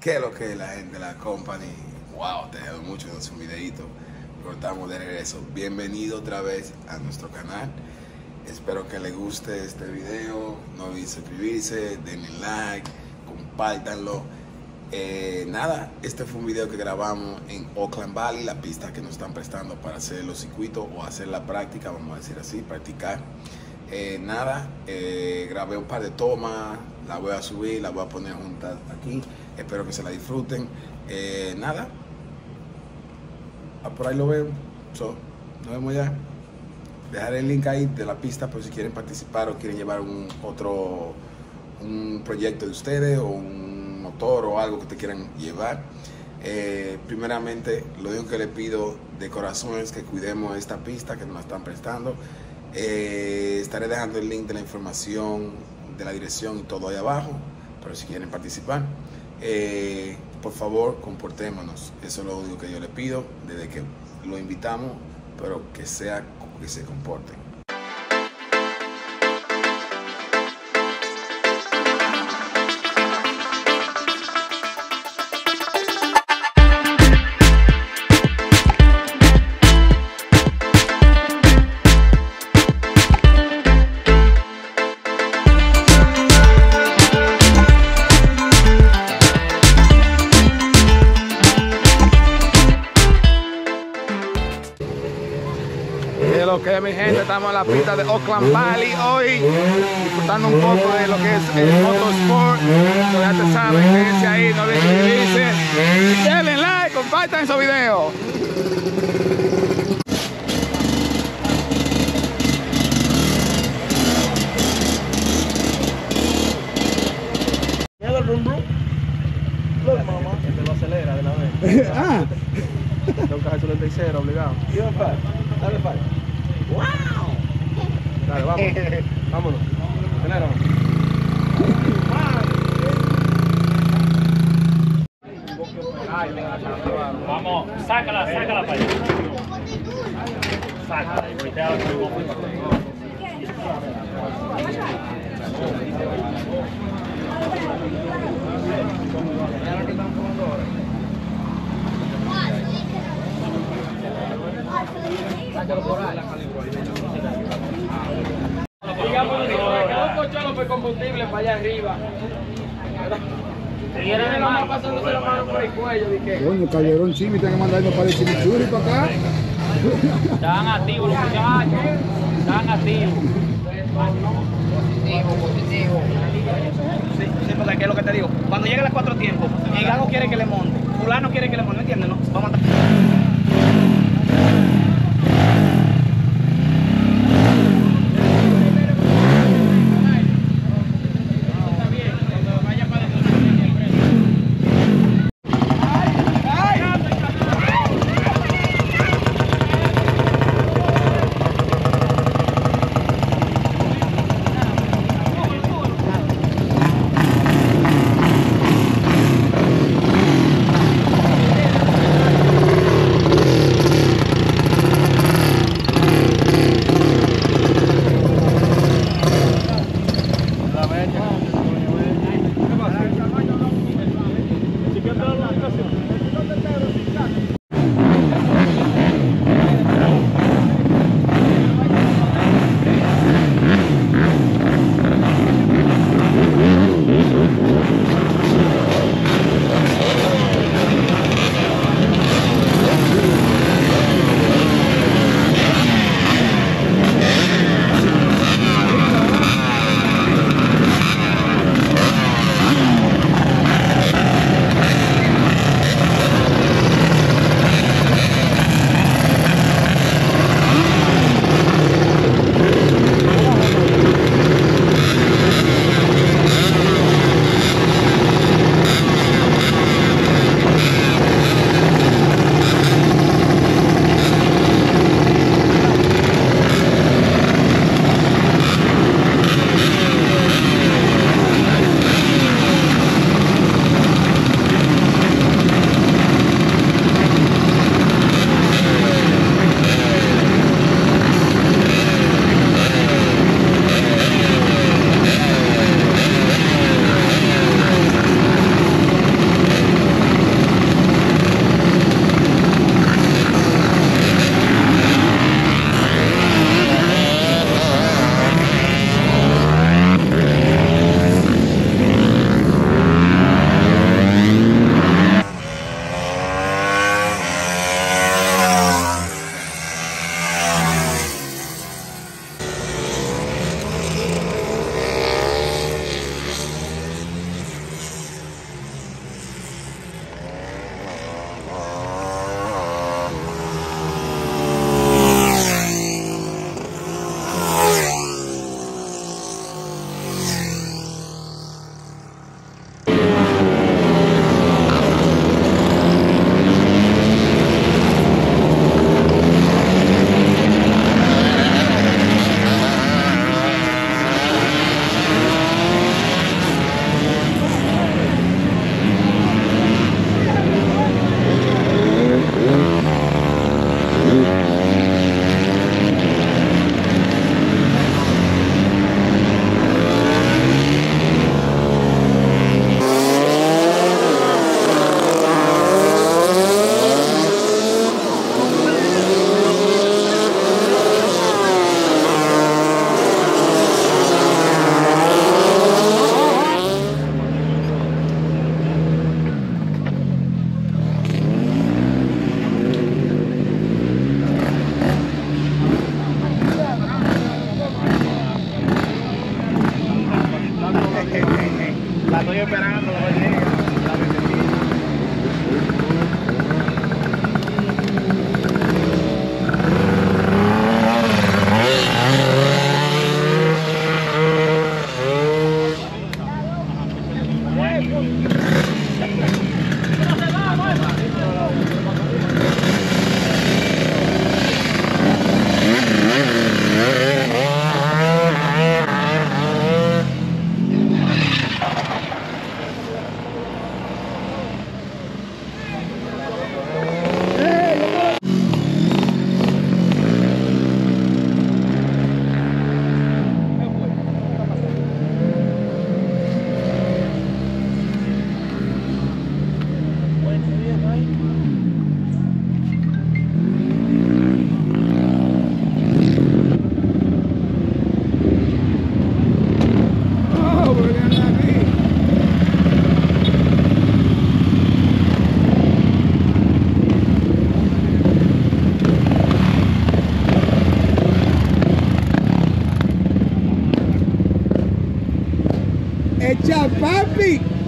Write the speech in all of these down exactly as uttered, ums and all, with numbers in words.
¿Qué es lo que es la gente de la company? Wow, te ayudo mucho en su videito. Pero estamos de regreso. Bienvenido otra vez a nuestro canal. Espero que les guste este video. No olviden suscribirse, denle like, compártanlo. Eh, nada, este fue un video que grabamos en Oakland Valley, la pista que nos están prestando para hacer los circuitos o hacer la práctica, vamos a decir así, practicar. Eh, nada, eh, grabé un par de tomas, la voy a subir, la voy a poner juntas aquí. Espero que se la disfruten. Eh, nada, ah, por ahí lo veo. So, nos vemos ya. Dejaré el link ahí de la pista por si quieren participar o quieren llevar un otro un proyecto de ustedes o un motor o algo que te quieran llevar. Eh, primeramente, lo único que le pido de corazón es que cuidemos esta pista que nos la están prestando. Eh, estaré dejando el link de la información, de la dirección y todo ahí abajo, pero si quieren participar, eh, por favor, comportémonos. Eso es lo único que yo le pido desde que lo invitamos, pero que sea que se comporten. Lo que es, mi gente, estamos en la pista de Oakland Valley hoy, disfrutando un poco de lo que es el motorsport. So, ya te saben, quédense ahí, no olviden suscribirse, denle like, compartan esos videos. Mira el brum brum. Look, mamá. Este lo acelera de la vez. Ah. Tengo que hacer el cero obligado. Dale, par. Dale, par. ¡Wow! Dale, vamos. Vámonos. Venero. Vamos, sácala, sácala para allá. Sácala y cuidado con el bofe. Digamos, que un cocholo de combustible para allá arriba. Y era nada más pasándose la mano por el cuello. Coño, Calderón Chimi, tengo que mandarme para el chimichurri para acá. Estaban activos los muchachos. Estaban activos. Positivo, positivo. Sí, sí, porque es lo que te digo. Cuando lleguen las cuatro tiempos, el gago quiere que le monte. Fulano quiere que le monte, ¿entiendes? No, vamos a...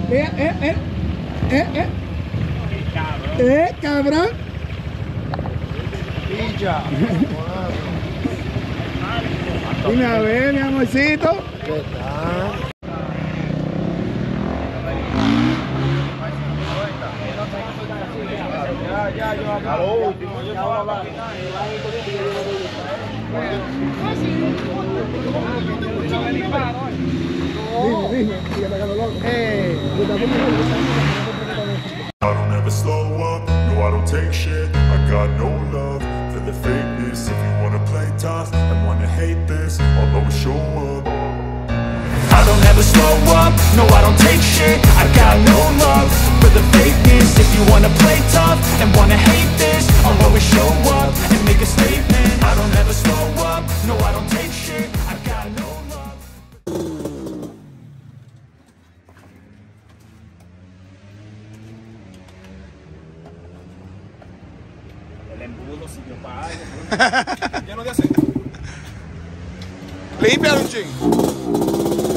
Eh, eh, eh. Eh, eh. Eh, cabrón. Pilla. Dime a ver, mi amorcito. ¿Qué tal? Ya, ya, yo acá. A lo último, yo estaba hablando. Dime, dime. Síguete acá, loco. Eh. I don't ever slow up, no I don't take shit. I got no love for the fakeness. If you wanna play tough and wanna hate this, I'll always show up. I don't ever slow up, no I don't take shit. I got no love for the fakeness. If you wanna play tough and wanna hate this, I'll always show up and make a statement. I don't ever slow up, no I don't take shit. I got no love. El embudo sirvió para algo. Lleno de aceite. Limpia un ching.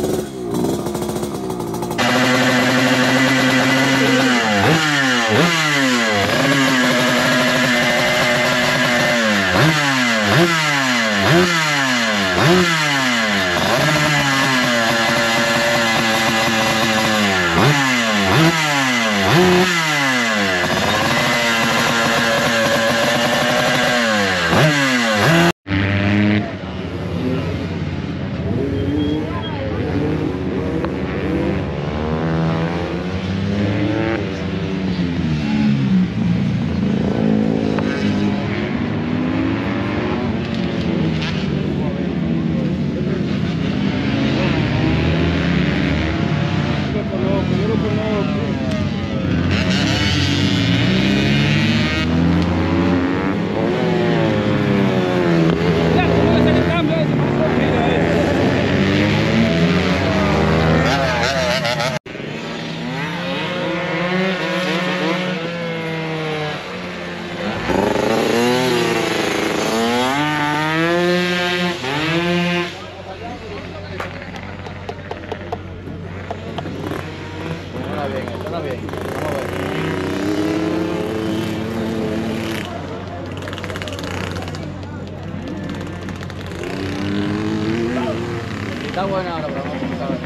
Está buena ahora, pero vamos a ver.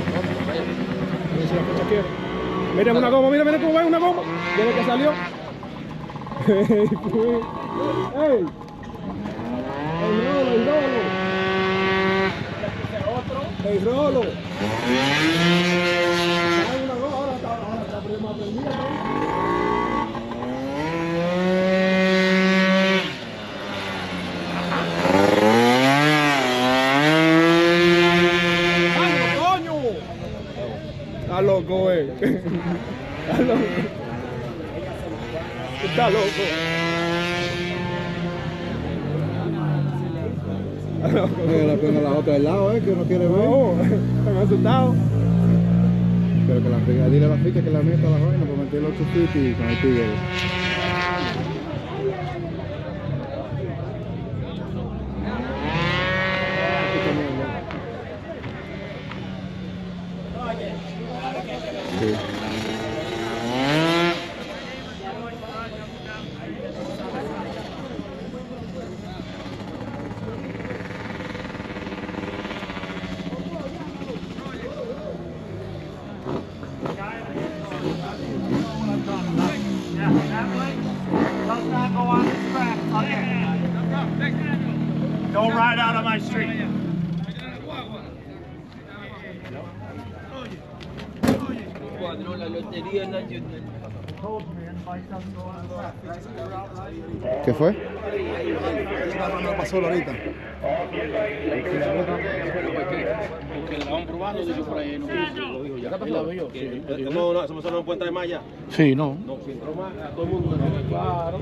Mira una goma, mira, mira cómo va una goma. Desde que salió. ¡Ey! ¡El rolo, el rolo! ¡El rolo! Hay una goma, ahora está, ahora está prendida, ¿no? Está loco, eh. Está loco. Está loco. Está loco. La pena la otra del lado, eh, que uno quiere ver. No, están asustados. Pero que la fica, dile a la fica que la meta a la vaina para meter los ocho y con el tigre. Sí. Don't ride out on my street. ¿Qué fue? No pasó ahorita. Porque la van probando, digo por ahí, no lo digo ya. ¿La veo? No, no, esa persona no puede entrar más allá. Sí, no. No, si entró más, a todo el mundo. Claro.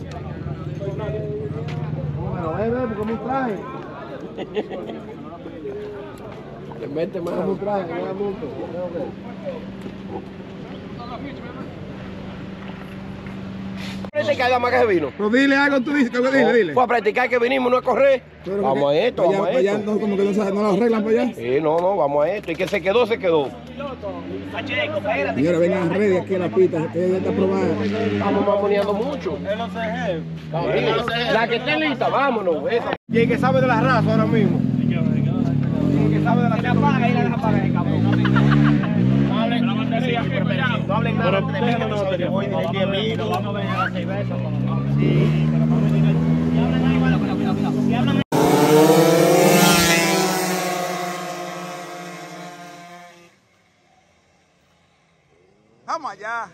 Bueno, ve, ve, porque me traje. Vente más. Me traje, me da mucho. Practicar nada más que se vino. Pero dile algo, tú dices, dile, No, dile. Fue a practicar que vinimos, no a correr. Pero Vamos porque a esto, allá- vamos a allá esto. no, como que no, se- no lo arreglan para allá. Sí, no, no, vamos a esto. Y que se quedó, se quedó. Señores, vengan ready aquí a la pista, que ya está probada. Estamos mamoneando mucho. La que esté lista, vámonos. Esa. Y el que sabe de la raza ahora mismo. Y el que sabe de la raza. Apaga y la deja apagar, cabrón. No hablen nada de la batería. Hoy diez mil. Vamos a ver las cervezas. Sí, pero vamos a ver. Y hablan ahí, cuidado, cuidado, cuidado. Y hablan. Vamos allá.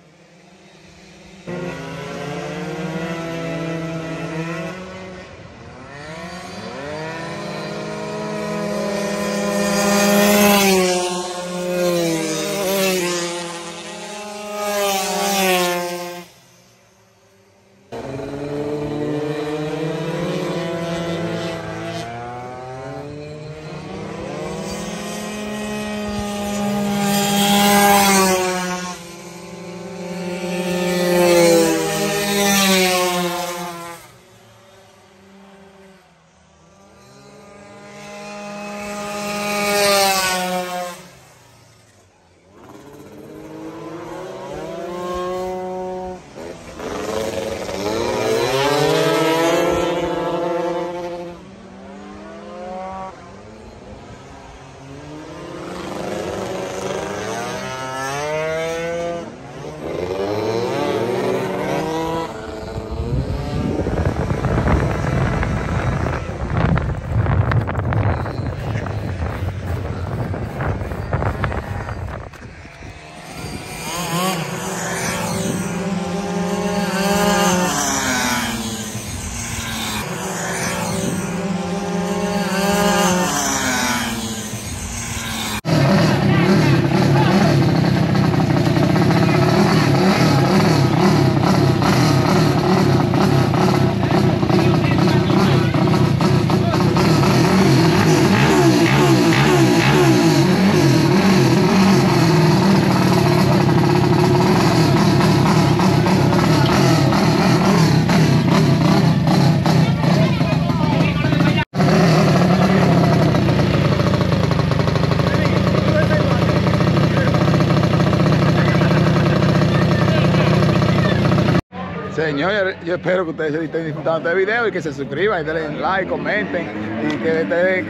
Señores, yo espero que ustedes estén disfrutando de este video y que se suscriban y denle like, comenten y que estén.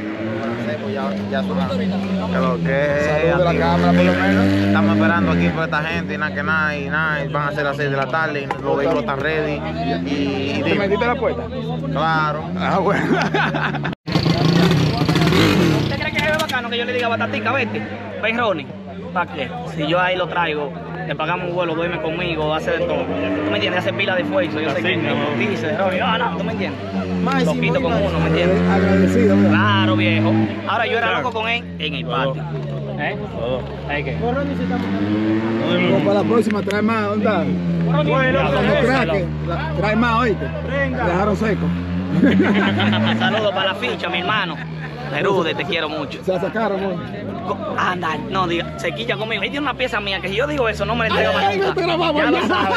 Ya, ya son que lo que Saludos de la cámara por lo menos. estamos esperando aquí por esta gente y nada que nada y nada, y van a ser las seis de la tarde y los vehículos están ready y, y ¿Te metiste la puerta? claro. Ah, bueno. ¿Usted cree que es bacano que yo le diga batatica, vete? Ven, Ronnie. ¿Para qué? Si yo ahí lo traigo, le pagamos un vuelo, duerme conmigo, hace de todo. ¿Tú me entiendes? Hace pila de esfuerzo. Yo sé que dice, Ronnie, no, no, ¿tú me entiendes? Lo quito con uno, ¿me entiendes? Agradecido, ¿verdad? Claro, viejo. Ahora yo era loco con él en el patio. ¿Eh? ¿Eh qué? Como para la próxima, trae más, ¿dónde está? Cuando craque, la- trae más, oíste. Dejaron seco. Saludos para la ficha, mi hermano. Nerude, te quiero mucho. Se la sacaron, ¿no? Co- Anda, no diga, se quilla conmigo. Él tiene una pieza mía que si yo digo eso, no me la entrega Ay, más ay, nunca. no te la vamos Ya a lo dar. sabes.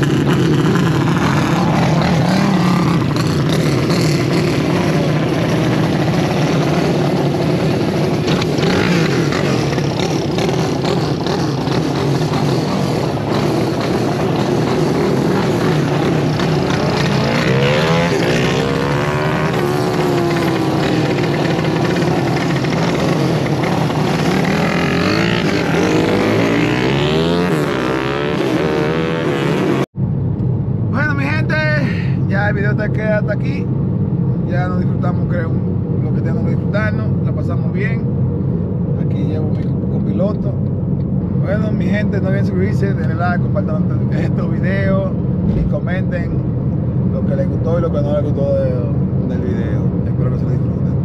Bueno, mi gente, ya el video te queda hasta aquí. Ya nos disfrutamos, creo, lo que tenemos que disfrutarnos. La pasamos bien. Aquí llevo mi copiloto. Bueno, mi gente, no olviden suscribirse, denle like, compartan estos videos y comenten lo que les gustó y lo que no les gustó de- del video. Espero que se lo disfruten.